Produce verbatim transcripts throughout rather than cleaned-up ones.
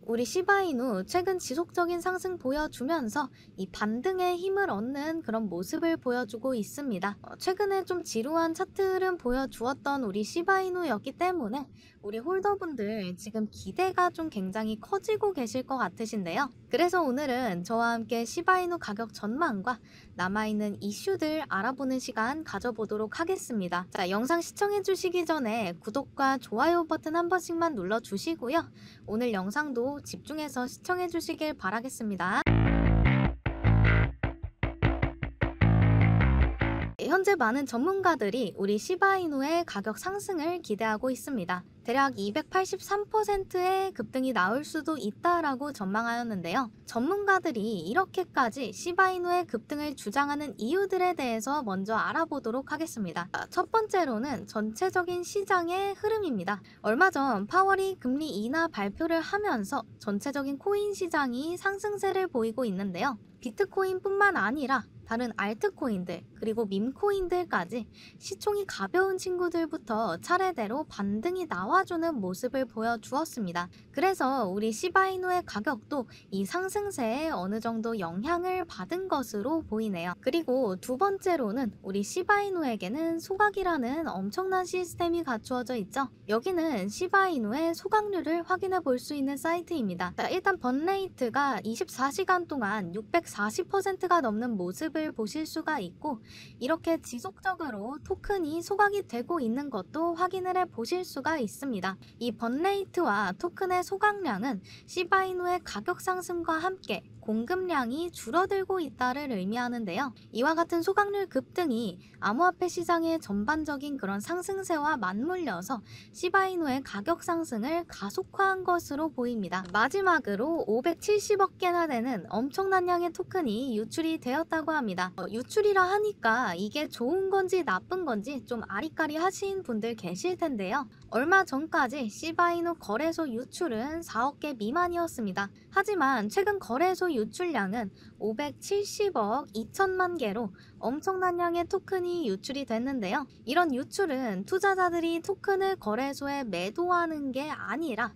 우리 시바이누 최근 지속적인 상승 보여주면서 이 반등의 힘을 얻는 그런 모습을 보여주고 있습니다. 어, 최근에 좀 지루한 차트 흐름 보여주었던 우리 시바이누였기 때문에 우리 홀더분들 지금 기대가 좀 굉장히 커지고 계실 것 같으신데요. 그래서 오늘은 저와 함께 시바이누 가격 전망과 남아있는 이슈들 알아보는 시간 가져보도록 하겠습니다. 자, 영상 시청해 주시기 전에 구독과 좋아요 버튼 한 번씩만 눌러 주시고요. 오늘 영상도 집중해서 시청해 주시길 바라겠습니다. 현재 많은 전문가들이 우리 시바이누의 가격 상승을 기대하고 있습니다. 대략 이백팔십삼 퍼센트의 급등이 나올 수도 있다라고 전망하였는데요. 전문가들이 이렇게까지 시바이누의 급등을 주장하는 이유들에 대해서 먼저 알아보도록 하겠습니다. 첫 번째로는 전체적인 시장의 흐름입니다. 얼마 전 파월이 금리 인하 발표를 하면서 전체적인 코인 시장이 상승세를 보이고 있는데요. 비트코인뿐만 아니라 다른 알트코인들 그리고 밈코인들까지 시총이 가벼운 친구들부터 차례대로 반등이 나와주는 모습을 보여주었습니다. 그래서 우리 시바이누의 가격도 이 상승세에 어느 정도 영향을 받은 것으로 보이네요. 그리고 두 번째로는 우리 시바이누에게는 소각이라는 엄청난 시스템이 갖추어져 있죠. 여기는 시바이누의 소각률을 확인해 볼 수 있는 사이트입니다. 자, 일단 번레이트가 이십사 시간 동안 육백사십 퍼센트가 넘는 모습을 보실 수가 있고, 이렇게 지속적으로 토큰이 소각이 되고 있는 것도 확인을 해 보실 수가 있습니다. 이 번레이트와 토큰의 소각량은 시바이누의 가격 상승과 함께 공급량이 줄어들고 있다를 의미하는데요. 이와 같은 소각률 급등이 암호화폐 시장의 전반적인 그런 상승세와 맞물려서 시바이누의 가격 상승을 가속화한 것으로 보입니다. 마지막으로 오백칠십억 개나 되는 엄청난 양의 토큰이 유출이 되었다고 합니다. 어, 유출이라 하니까 이게 좋은 건지 나쁜 건지 좀 아리까리 하신 분들 계실 텐데요. 얼마 전까지 시바이누 거래소 유출은 사억 개 미만이었습니다. 하지만 최근 거래소 유출량은 오백칠십억 이천만 개로 엄청난 양의 토큰이 유출이 됐는데요. 이런 유출은 투자자들이 토큰을 거래소에 매도하는 게 아니라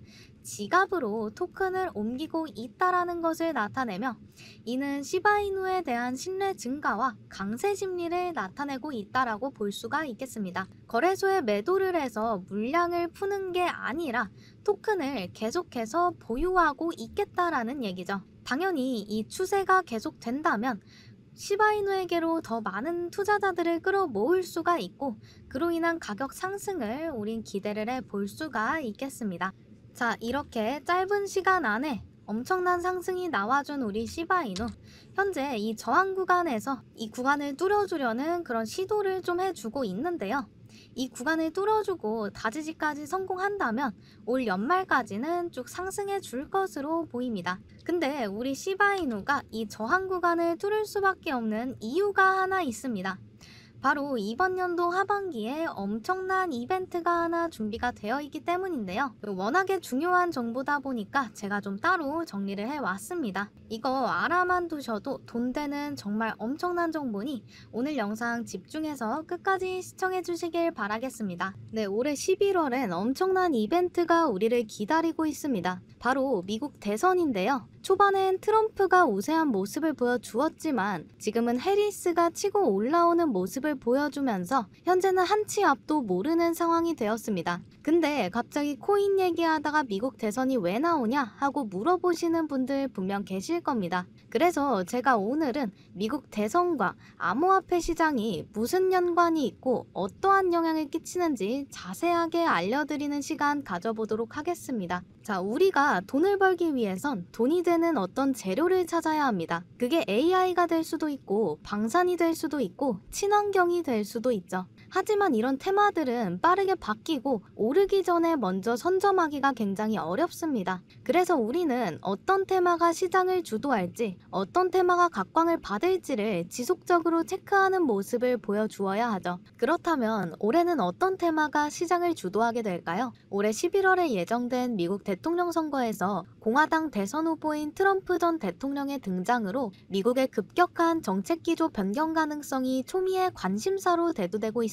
지갑으로 토큰을 옮기고 있다라는 것을 나타내며, 이는 시바이누에 대한 신뢰 증가와 강세 심리를 나타내고 있다라고 볼 수가 있겠습니다. 거래소에 매도를 해서 물량을 푸는 게 아니라 토큰을 계속해서 보유하고 있겠다라는 얘기죠. 당연히 이 추세가 계속된다면 시바이누에게로 더 많은 투자자들을 끌어모을 수가 있고, 그로 인한 가격 상승을 우린 기대를 해 볼 수가 있겠습니다. 자, 이렇게 짧은 시간 안에 엄청난 상승이 나와준 우리 시바이누, 현재 이 저항 구간에서 이 구간을 뚫어주려는 그런 시도를 좀 해주고 있는데요. 이 구간을 뚫어주고 다지지까지 성공한다면 올 연말까지는 쭉 상승해 줄 것으로 보입니다. 근데 우리 시바이누가 이 저항 구간을 뚫을 수밖에 없는 이유가 하나 있습니다. 바로 이번 연도 하반기에 엄청난 이벤트가 하나 준비가 되어 있기 때문인데요. 워낙에 중요한 정보다 보니까 제가 좀 따로 정리를 해왔습니다. 이거 알아만 두셔도 돈 되는 정말 엄청난 정보니 오늘 영상 집중해서 끝까지 시청해 주시길 바라겠습니다. 네, 올해 십일월엔 엄청난 이벤트가 우리를 기다리고 있습니다. 바로 미국 대선인데요. 초반엔 트럼프가 우세한 모습을 보여주었지만 지금은 해리스가 치고 올라오는 모습을 보여주면서 현재는 한 치 앞도 모르는 상황이 되었습니다. 근데 갑자기 코인 얘기하다가 미국 대선이 왜 나오냐 하고 물어보시는 분들 분명 계실 겁니다. 그래서 제가 오늘은 미국 대선과 암호화폐 시장이 무슨 연관이 있고 어떠한 영향을 끼치는지 자세하게 알려드리는 시간 가져보도록 하겠습니다. 자, 우리가 돈을 벌기 위해선 돈이 되는 어떤 재료를 찾아야 합니다. 그게 에이아이가 될 수도 있고 방산이 될 수도 있고 친환경이 될 수도 있죠. 하지만 이런 테마들은 빠르게 바뀌고 오르기 전에 먼저 선점하기가 굉장히 어렵습니다. 그래서 우리는 어떤 테마가 시장을 주도할지, 어떤 테마가 각광을 받을지를 지속적으로 체크하는 모습을 보여주어야 하죠. 그렇다면 올해는 어떤 테마가 시장을 주도하게 될까요? 올해 십일월에 예정된 미국 대통령 선거에서 공화당 대선 후보인 트럼프 전 대통령의 등장으로 미국의 급격한 정책 기조 변경 가능성이 초미의 관심사로 대두되고 있습니다.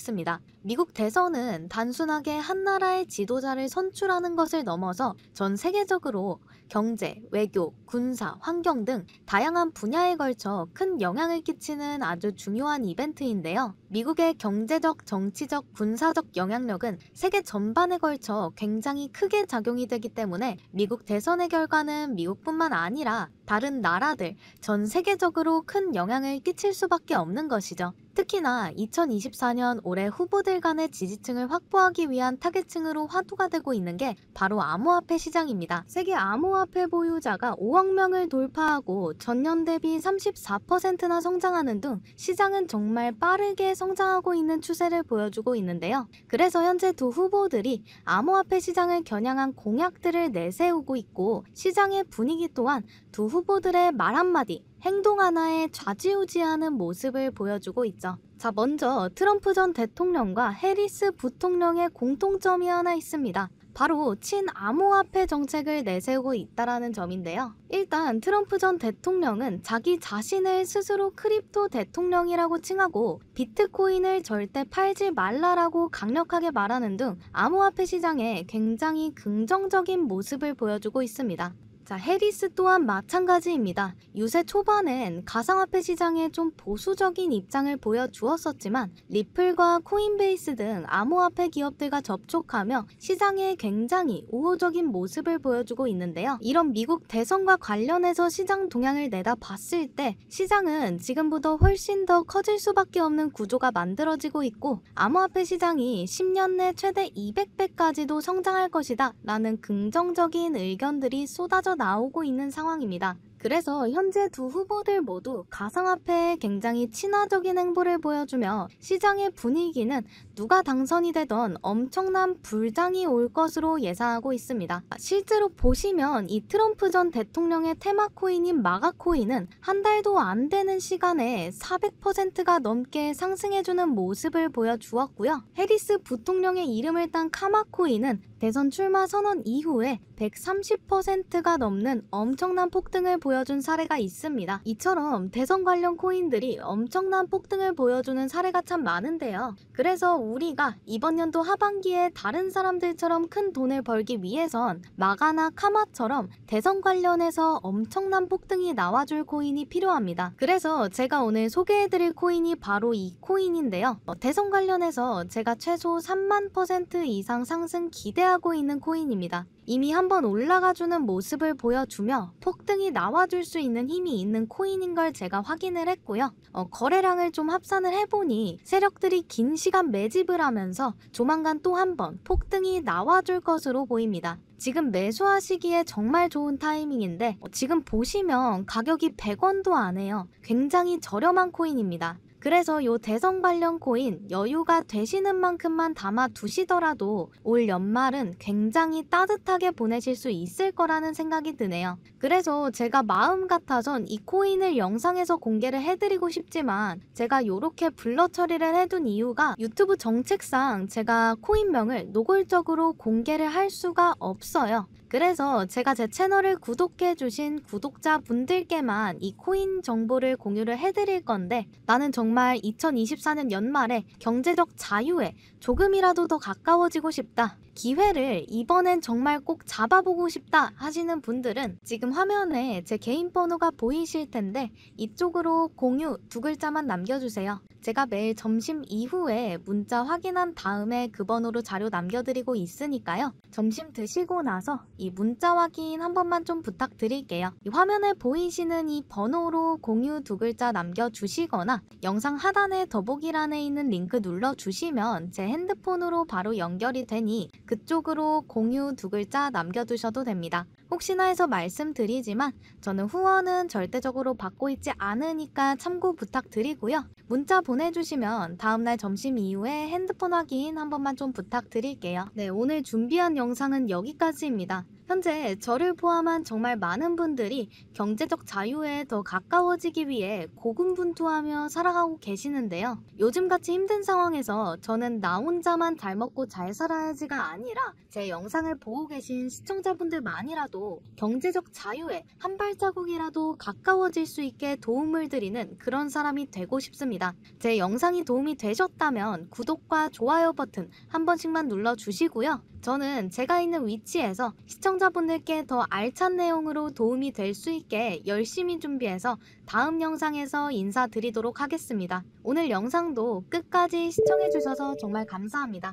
있습니다. 미국 대선은 단순하게 한 나라의 지도자를 선출하는 것을 넘어서 전 세계적으로 경제, 외교, 군사, 환경 등 다양한 분야에 걸쳐 큰 영향을 끼치는 아주 중요한 이벤트인데요. 미국의 경제적, 정치적, 군사적 영향력은 세계 전반에 걸쳐 굉장히 크게 작용이 되기 때문에 미국 대선의 결과는 미국뿐만 아니라 다른 나라들, 전 세계적으로 큰 영향을 끼칠 수밖에 없는 것이죠. 특히나 이천이십사 년 올해 후보들 간의 지지층을 확보하기 위한 타겟층으로 화두가 되고 있는 게 바로 암호화폐 시장입니다. 세계 암호화폐 보유자가 오억 명을 돌파하고 전년 대비 삼십사 퍼센트나 성장하는 등 시장은 정말 빠르게 성장하고 있는 추세를 보여주고 있는데요. 그래서 현재 두 후보들이 암호화폐 시장을 겨냥한 공약들을 내세우고 있고 시장의 분위기 또한 두 후보들의 말 한마디, 행동 하나에 좌지우지하는 모습을 보여주고 있죠. 자, 먼저 트럼프 전 대통령과 해리스 부통령의 공통점이 하나 있습니다. 바로 친암호화폐 정책을 내세우고 있다는 점인데요. 일단 트럼프 전 대통령은 자기 자신을 스스로 크립토 대통령이라고 칭하고 비트코인을 절대 팔지 말라라고 강력하게 말하는 등 암호화폐 시장에 굉장히 긍정적인 모습을 보여주고 있습니다. 자, 해리스 또한 마찬가지입니다. 유세 초반엔 가상화폐 시장에 좀 보수적인 입장을 보여주었었지만 리플과 코인베이스 등 암호화폐 기업들과 접촉하며 시장에 굉장히 우호적인 모습을 보여주고 있는데요. 이런 미국 대선과 관련해서 시장 동향을 내다봤을 때 시장은 지금보다 훨씬 더 커질 수밖에 없는 구조가 만들어지고 있고 암호화폐 시장이 십 년 내 최대 이백 배까지도 성장할 것이다 라는 긍정적인 의견들이 쏟아져 나오고 있는 상황입니다. 그래서 현재 두 후보들 모두 가상화폐에 굉장히 친화적인 행보를 보여주며 시장의 분위기는 누가 당선이 되던 엄청난 불장이 올 것으로 예상하고 있습니다. 실제로 보시면 이 트럼프 전 대통령의 테마코인인 마가코인은 한 달도 안 되는 시간에 사백 퍼센트가 넘게 상승해주는 모습을 보여주었고요. 해리스 부통령의 이름을 딴 카마코인은 대선 출마 선언 이후에 백삼십 퍼센트가 넘는 엄청난 폭등을 보여준 사례가 있습니다. 이처럼 대선 관련 코인들이 엄청난 폭등을 보여주는 사례가 참 많은데요. 그래서 우리가 이번 연도 하반기에 다른 사람들처럼 큰 돈을 벌기 위해선 마가나 카마처럼 대선 관련해서 엄청난 폭등이 나와줄 코인이 필요합니다. 그래서 제가 오늘 소개해드릴 코인이 바로 이 코인인데요. 어, 대선 관련해서 제가 최소 삼만 퍼센트 이상 상승 기대하고 있는 코인입니다. 이미 한번 올라가주는 모습을 보여주며 폭등이 나와줄 수 있는 힘이 있는 코인인 걸 제가 확인을 했고요. 어, 거래량을 좀 합산을 해보니 세력들이 긴 시간 매집을 하면서 조만간 또 한 번 폭등이 나와줄 것으로 보입니다. 지금 매수하시기에 정말 좋은 타이밍인데 어, 지금 보시면 가격이 백 원도 안 해요. 굉장히 저렴한 코인입니다. 그래서 요 대선 관련 코인 여유가 되시는 만큼만 담아 두시더라도 올 연말은 굉장히 따뜻하게 보내실 수 있을 거라는 생각이 드네요. 그래서 제가 마음 같아선 이 코인을 영상에서 공개를 해드리고 싶지만 제가 요렇게 블러 처리를 해둔 이유가 유튜브 정책상 제가 코인명을 노골적으로 공개를 할 수가 없어요. 그래서 제가 제 채널을 구독해주신 구독자분들께만 이 코인 정보를 공유를 해드릴 건데 나는 정말 이천이십사 년 연말에 경제적 자유에 조금이라도 더 가까워지고 싶다. 기회를 이번엔 정말 꼭 잡아보고 싶다 하시는 분들은 지금 화면에 제 개인 번호가 보이실 텐데 이쪽으로 공유 두 글자만 남겨주세요. 제가 매일 점심 이후에 문자 확인한 다음에 그 번호로 자료 남겨드리고 있으니까요. 점심 드시고 나서 이 문자 확인 한 번만 좀 부탁드릴게요. 이 화면에 보이시는 이 번호로 공유 두 글자 남겨주시거나 영상 하단에 더보기란에 있는 링크 눌러주시면 제 핸드폰으로 바로 연결이 되니 그쪽으로 공유 두 글자 남겨두셔도 됩니다. 혹시나 해서 말씀드리지만 저는 후원은 절대적으로 받고 있지 않으니까 참고 부탁드리고요. 문자 보내주시면 다음날 점심 이후에 핸드폰 확인 한 번만 좀 부탁드릴게요. 네, 오늘 준비한 영상은 여기까지입니다. 현재 저를 포함한 정말 많은 분들이 경제적 자유에 더 가까워지기 위해 고군분투하며 살아가고 계시는데요. 요즘같이 힘든 상황에서 저는 나 혼자만 잘 먹고 잘 살아야지가 아니라 제 영상을 보고 계신 시청자분들만이라도 경제적 자유에 한 발자국이라도 가까워질 수 있게 도움을 드리는 그런 사람이 되고 싶습니다. 제 영상이 도움이 되셨다면 구독과 좋아요 버튼 한 번씩만 눌러주시고요. 저는 제가 있는 위치에서 시청자분들께 더 알찬 내용으로 도움이 될 수 있게 열심히 준비해서 다음 영상에서 인사드리도록 하겠습니다. 오늘 영상도 끝까지 시청해주셔서 정말 감사합니다.